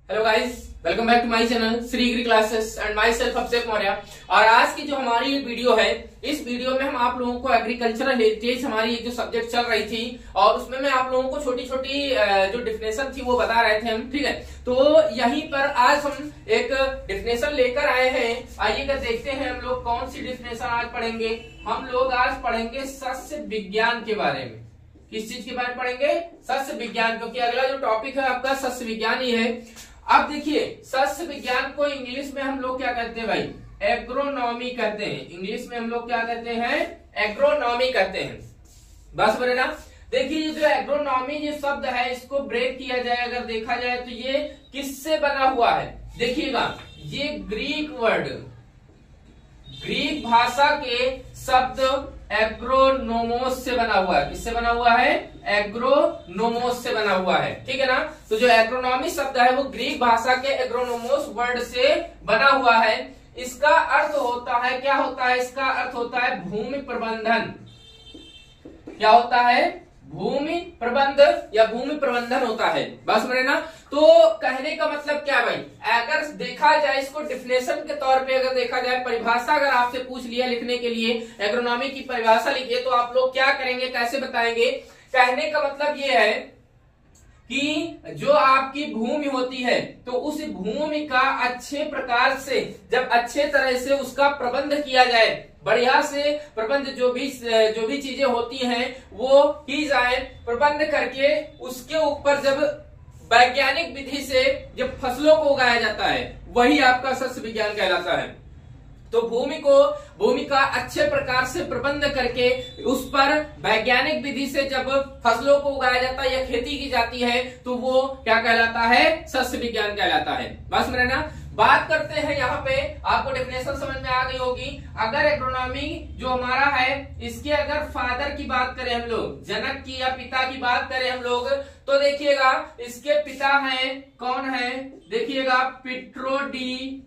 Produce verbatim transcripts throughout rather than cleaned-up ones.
Hello guys, welcome back to my channel Shri agri classes and myself Abhishek Maurya. और आज की जो हमारी ये वीडियो है, इस वीडियो में हम आप लोगों को एग्रीकल्चरल हेरिटेज हमारी जो सब्जेक्ट चल रही थी और उसमें मैं आप लोगों को छोटी छोटी जो डिफिनेशन थी वो बता रहे थे हम, ठीक है। तो यहीं पर आज हम एक डिफिनेशन लेकर आए हैं। आइएगा देखते हैं हम लोग कौन सी डिफिनेशन आज पढ़ेंगे। हम लोग आज पढ़ेंगे सस्य विज्ञान के बारे में। किस चीज के बारे में पढ़ेंगे? सस्य विज्ञान, क्योंकि अगला जो टॉपिक है आपका सस्य विज्ञान ही है। अब देखिए, सस्य विज्ञान को इंग्लिश में हम लोग क्या कहते हैं भाई? एग्रोनॉमी कहते हैं। इंग्लिश में हम लोग क्या कहते हैं? एग्रोनॉमी कहते हैं। बस बने ना। देखिए, ये जो एग्रोनॉमी ये शब्द है, इसको ब्रेक किया जाए अगर देखा जाए तो ये किससे बना हुआ है? देखिएगा, ये ग्रीक वर्ड, ग्रीक भाषा के शब्द एग्रोनोमोस से बना हुआ है। किससे बना हुआ है? एग्रोनोमोस से बना हुआ है, ठीक है ना। तो जो एग्रोनॉमी शब्द है वो ग्रीक भाषा के एग्रोनोमोस वर्ड से बना हुआ है। इसका अर्थ होता है, क्या होता है? इसका अर्थ होता है भूमि प्रबंधन। क्या होता है? भूमि प्रबंध या भूमि प्रबंधन होता है। बस मेरे ना। तो कहने का मतलब क्या भाई? अगर देखा जाए इसको डिफिनेशन के तौर पे, अगर देखा जाए परिभाषा, अगर आपसे पूछ लिया लिखने के लिए एग्रोनॉमी की परिभाषा लिखिए, तो आप लोग क्या करेंगे, कैसे बताएंगे? कहने का मतलब ये है कि जो आपकी भूमि होती है, तो उस भूमि का अच्छे प्रकार से, जब अच्छे तरह से उसका प्रबंध किया जाए, बढ़िया से प्रबंध, जो भी जो भी चीजें होती हैं वो की जाए, प्रबंध करके उसके ऊपर जब वैज्ञानिक विधि से जब फसलों को उगाया जाता है, वही आपका सस्य विज्ञान कहलाता है। तो भूमि को भूमि का अच्छे प्रकार से प्रबंध करके उस पर वैज्ञानिक विधि से जब फसलों को उगाया जाता है या खेती की जाती है, तो वो क्या कहलाता है? सस्य विज्ञान कहलाता है। बस मेरा ना। बात करते हैं यहाँ पे, आपको डेफिनेशन समझ में आ गई होगी। अगर एग्रोनॉमी जो हमारा है, इसके अगर फादर की बात करें हम लोग, जनक की या पिता की बात करें हम लोग, तो देखिएगा इसके पिता हैं, कौन है? देखिएगा Pietro de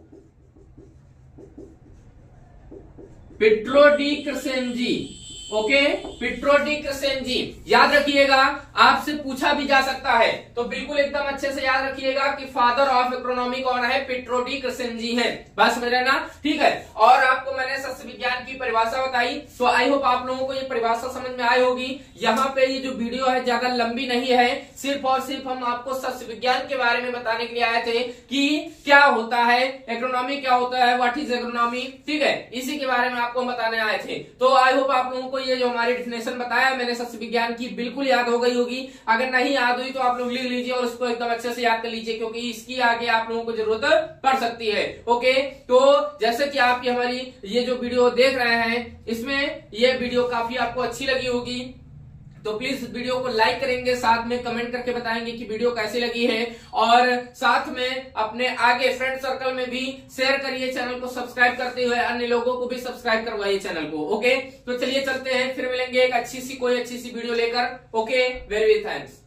Pietro de Crescenzi. Okay, Pietro de Crescenzi याद रखिएगा, आपसे पूछा भी जा सकता है, तो बिल्कुल एकदम अच्छे से याद रखिएगा कि फादर ऑफ इकोनॉमी कौन है? पिट्रो डी क्रेसेंजी है। बस मेरा ना, ठीक है। और आपको मैंने सस्य विज्ञान की परिभाषा बताई, तो आई होप आप लोगों को ये परिभाषा समझ में आई होगी। यहाँ पे ये जो वीडियो है ज्यादा लंबी नहीं है, सिर्फ और सिर्फ हम आपको सस्य विज्ञान के बारे में बताने के लिए आए थे कि क्या होता है एग्रोनॉमी, क्या होता है, व्हाट इज एग्रोनॉमी, ठीक है। इसी के बारे में आपको बताने आए थे। तो आई होप आप लोगों को ये जो हमारी डिफिनेशन बताया मैंने सस्य विज्ञान की, बिल्कुल याद हो गई होगी। अगर नहीं याद हुई तो आप लोग लिख लीजिए और उसको एकदम अच्छे से याद कर लीजिए, क्योंकि इसकी आगे आप लोगों को जरूरत पड़ सकती है। ओके, तो जैसे कि आपकी हमारी ये जो वीडियो देख रहे हैं, इसमें ये वीडियो काफी आपको अच्छी लगी होगी, तो प्लीज वीडियो को लाइक करेंगे, साथ में कमेंट करके बताएंगे कि वीडियो कैसी लगी है, और साथ में अपने आगे फ्रेंड सर्कल में भी शेयर करिए। चैनल को सब्सक्राइब करते हुए अन्य लोगों को भी सब्सक्राइब करवाइए चैनल को। ओके, तो चलिए चलते हैं, फिर मिलेंगे एक अच्छी सी कोई अच्छी सी वीडियो लेकर। Okay, very very thanks.